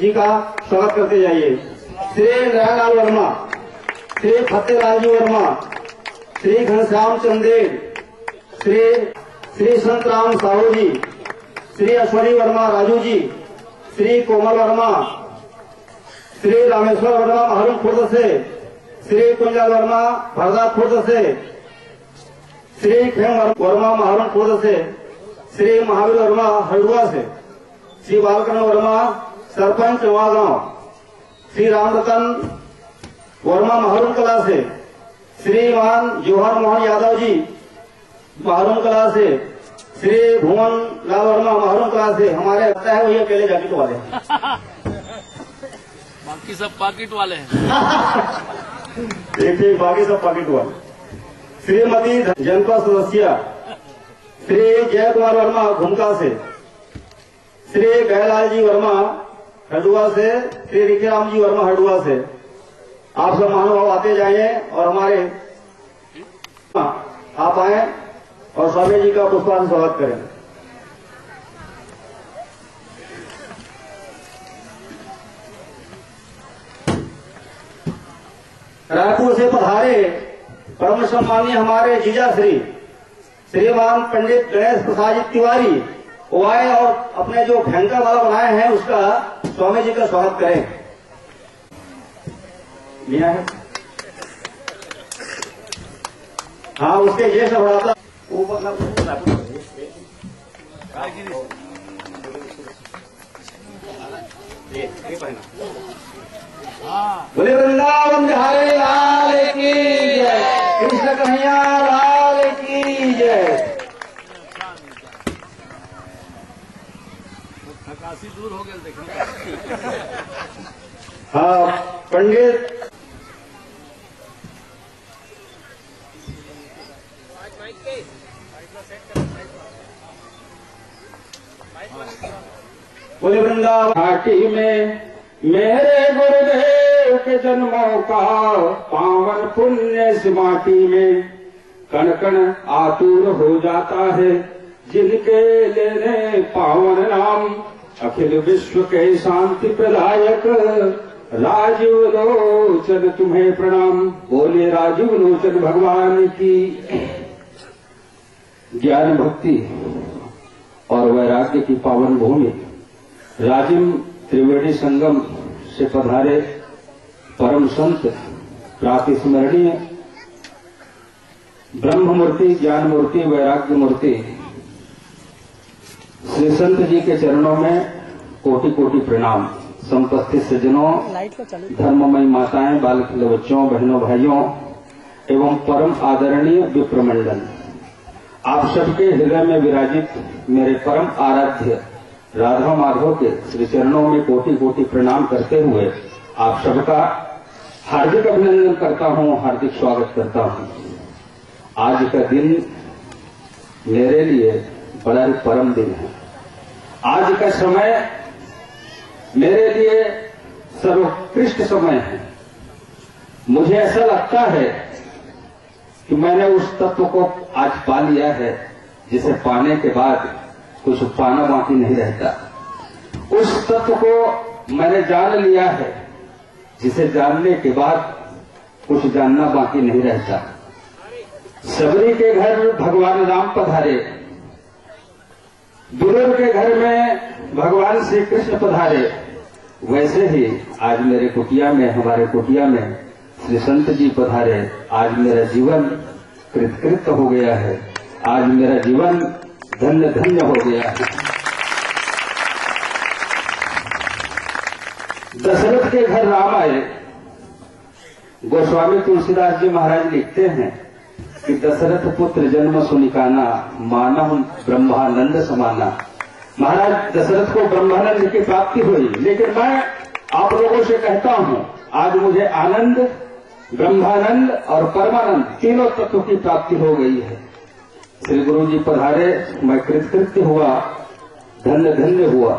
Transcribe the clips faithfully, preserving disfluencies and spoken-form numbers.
जी का स्वागत करते जाइए। श्री नयालाल वर्मा, श्री फतेहलाल जी वर्मा, श्री घनश्याम चंदेल, श्री श्री संतराम साहू जी, श्री अश्वनी वर्मा राजू जी, श्री कोमल वर्मा, श्री रामेश्वर वर्मा महरून खुर्द से, श्री कुंजल वर्मा भरदा खुर्द से, श्री खेम वर्मा महरून खुर्द से, श्री महावीर वर्मा हल्डुआ से, श्री बालकर्ण वर्मा सरपंच नवागांव, श्री रामरतन वर्मा महरून कला से, श्रीमान जौहर मोहन यादव जी महरून कला से, श्री भुवन लाल वर्मा महरून कला से। हमारे लगता है वही अकेले जैकेट वाले बाकी सब पॉकेट वाले हैं। देखिए बाकी सब पॉकेट वाले। श्रीमती जनपद सदस्य श्री जय कुमार वर्मा घुमका से, श्री गयलाल जी वर्मा हडुआ से, श्री रिखीराम जी वर्मा हडुआ से। आप सब महानुभाव आते जाइए और हमारे आप आए और स्वामी जी का पुष्पांजलि स्वागत करें। रायपुर से पधारे परम सम्मानीय हमारे जीजा श्री श्रीमान पंडित गणेश प्रसाद जी तिवारी वो आए और अपने जो भयंकर वाला बनाए हैं उसका स्वामी जी का स्वागत करें। लिया है हाँ उसके ज्येष्ठ भ्राता वो मतलब बोले वृंदावन बिहारी लाल की जय, कृष्ण कन्हैया लाल की जय। काशी दूर हो गए देखिए। हाँ पंडित बोले वृंदावन घाटी में मेरे गुरुदेव के जन्मों का पावन पुण्य इस माटी में कण कण आतुर हो जाता है जिनके लेने पावन नाम। अखिल विश्व के शांति प्रदायक राजीव लोचन तुम्हें प्रणाम। बोले राजीव लोचन भगवान की। ज्ञान भक्ति और वैराग्य की पावन भूमि राजिम त्रिवेणी संगम से पधारे परम संत प्राति स्मरणीय ब्रह्म मूर्ति, ज्ञान मूर्ति, वैराग्य मूर्ति श्री संत जी के चरणों में कोटि कोटि प्रणाम। संपस्थित सज्जनों, धर्ममयी माताएं, बालक बच्चों, बहनों, भाइयों एवं परम आदरणीय विप्रमंडल, आप सबके हृदय में विराजित मेरे परम आराध्य राधा माधव के श्री चरणों में कोटि कोटि प्रणाम करते हुए आप सबका हार्दिक अभिनंदन करता हूं, हार्दिक स्वागत करता हूं। आज का दिन मेरे लिए बड़ा ही परम दिन है। आज का समय मेरे लिए सर्वोत्कृष्ट समय है। मुझे ऐसा लगता है कि मैंने उस तत्व को आज पा लिया है जिसे पाने के बाद कुछ पाना बाकी नहीं रहता। उस तत्व को मैंने जान लिया है जिसे जानने के बाद कुछ जानना बाकी नहीं रहता। सबरी के घर भगवान राम पधारे, दुर्लभ के घर में भगवान श्री कृष्ण पधारे, वैसे ही आज मेरे कुटिया में, हमारे कुटिया में श्री संत जी पधारे। आज मेरा जीवन कृतकृत हो गया है, आज मेरा जीवन धन्य धन्य हो गया है। दशरथ के घर राम आए। गोस्वामी तुलसीदास जी महाराज लिखते हैं कि दशरथ पुत्र जन्म सुनिकाना, मानव ब्रह्मानंद समाना। महाराज दशरथ को ब्रह्मानंद की प्राप्ति हुई, लेकिन मैं आप लोगों से कहता हूं आज मुझे आनंद, ब्रह्मानंद और परमानंद तीनों तत्व की प्राप्ति हो गई है। श्री गुरु जी पधारे, मैं कृतकृत्य हुआ, धन्य धन्य हुआ।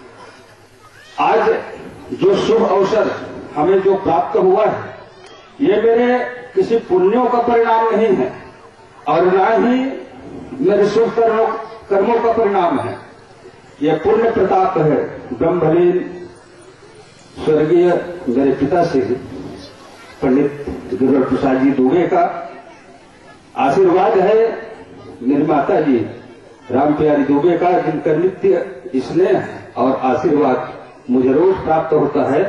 आज जो शुभ अवसर हमें जो प्राप्त हुआ है ये मेरे किसी पुण्यों का परिणाम नहीं है और न ही मेरे शुभ कर्मों कर्मों का परिणाम है। यह पुण्य प्रताप है, ब्रह्मलीन स्वर्गीय मेरे पिता श्री पंडित गिरिवर प्रसाद जी दुबे का आशीर्वाद है, मेरी माता जी राम प्यारी दुबे का, जिनका नित्य स्नेह और आशीर्वाद मुझे रोज प्राप्त होता है।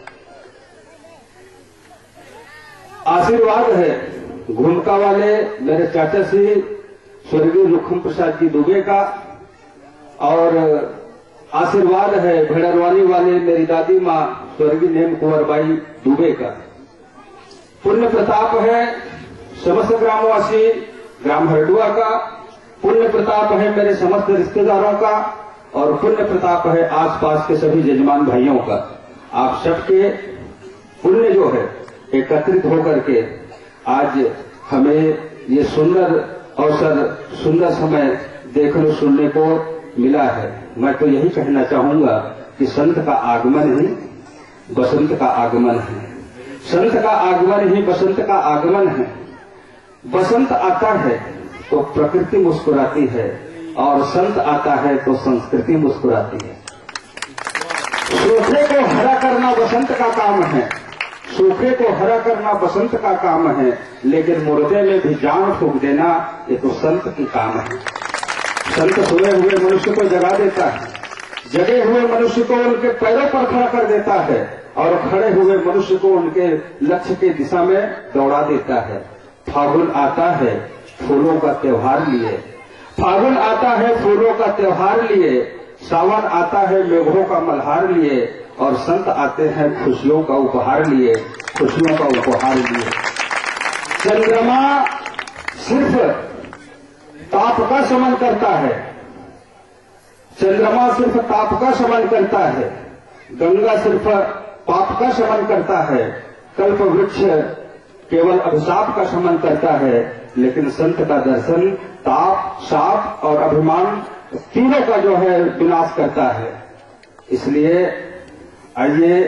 आशीर्वाद है घुमका वाले मेरे चाचा श्री स्वर्गीय लुखम प्रसाद जी दुबे का, और आशीर्वाद है भेड़रवानी वाले मेरी दादी माँ स्वर्गीय नेम कुंवर बाई दुबे का। पुण्य प्रताप है समस्त ग्रामवासी ग्राम हरडुआ का, पुण्य प्रताप है मेरे समस्त रिश्तेदारों का, और पुण्य प्रताप है आसपास के सभी जजमान भाइयों का। आप सबके पुण्य जो है एकत्रित होकर के आज हमें ये सुंदर अवसर, सुंदर समय देखने सुनने को मिला है। मैं तो यही कहना चाहूंगा कि संत का आगमन ही बसंत का आगमन है, संत का आगमन ही बसंत का आगमन है। बसंत आता है तो प्रकृति मुस्कुराती है, और संत आता है तो संस्कृति मुस्कुराती है। सूखे को हरा करना बसंत का काम है, सूखे को हरा करना बसंत का काम है, लेकिन मुर्दे में भी जान फूंक देना ये तो संत की काम है। संत सोए हुए मनुष्य को जगा देता है, जगे हुए मनुष्य को उनके पैरों पर खड़ा कर देता है, और खड़े हुए मनुष्य को उनके लक्ष्य की दिशा में दौड़ा देता है। फागुन आता है फूलों का त्योहार लिए, फागुन आता है फूलों का त्योहार लिए, सावन आता है मेघों का मल्हार लिए, और संत आते हैं खुशियों का उपहार लिए, खुशियों का उपहार लिए। चंद्रमा सिर्फ ताप का शमन करता है, चंद्रमा सिर्फ ताप का शमन करता है, गंगा सिर्फ पाप का शमन करता है, कल्प वृक्ष केवल अभिशाप का शमन करता है, लेकिन संत का दर्शन ताप, शाप और अभिमान तीनों का जो है विनाश करता है। इसलिए आइए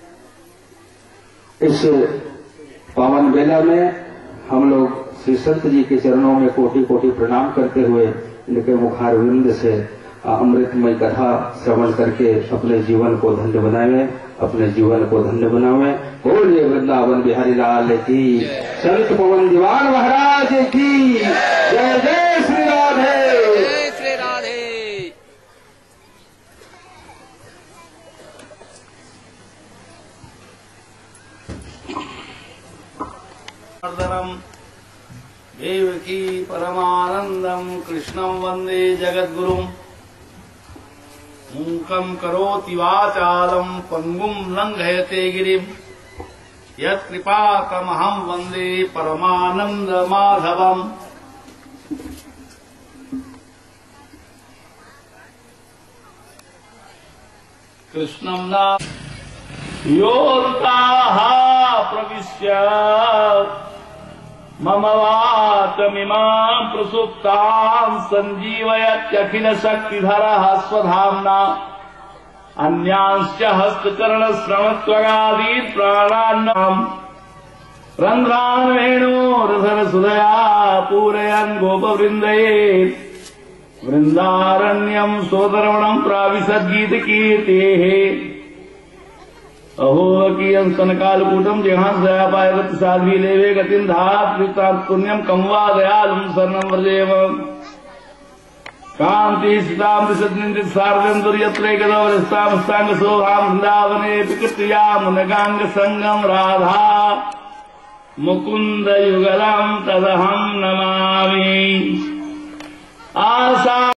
इस पावन बेला में हम लोग श्री संत जी के चरणों में कोटि कोटि प्रणाम करते हुए इनके मुखारविंद से अमृतमय कथा श्रवण करके अपने जीवन को धन्य बनावे, अपने जीवन को धन्य बनावे। बोलिए वृंदावन बिहारी लाल की, संत पवन दीवान महाराज की जय। जय श्री राधे, जय श्री राधे। देवकी परमानंदम कृष्णं वंदे जगद्गुरुम्। मूकं करोति वाचालं पंगुं लंघयते गिरिं, यत्कृपातमहं वंदे परमानंद माधवम्। कृष्णं नाम योऽन्ताः प्रविश्य मम वाचमिमां प्रसुप्तां सञ्जीवयत्यखिल शक्तिधरः स्वधाम्ना। अन्यांश्च हस्तचरणश्रवणत्वगादीन् प्राणान्नाम् रन्ध्रान् वेणोरधरसुधया पूरयन् गोपवृन्दये। वृन्दारण्यं सोदरवणं प्राविशद्गीतकीर्तेः। अहो कियं स्तनकालकूटं जिहांसयापायगत साध्वी लेवे गतिं धात्वितात् पुण्यं कं वा दयालुं शरणं व्रजेम। कान्ति सीतां विशद्निन्दित सार्धं दुर्यत्रैकदवरस्तां शोभां वृन्दावने विकृत्या मुनगांग संगम राधा मुकुन्द युगलं तदहं नमामि। आशा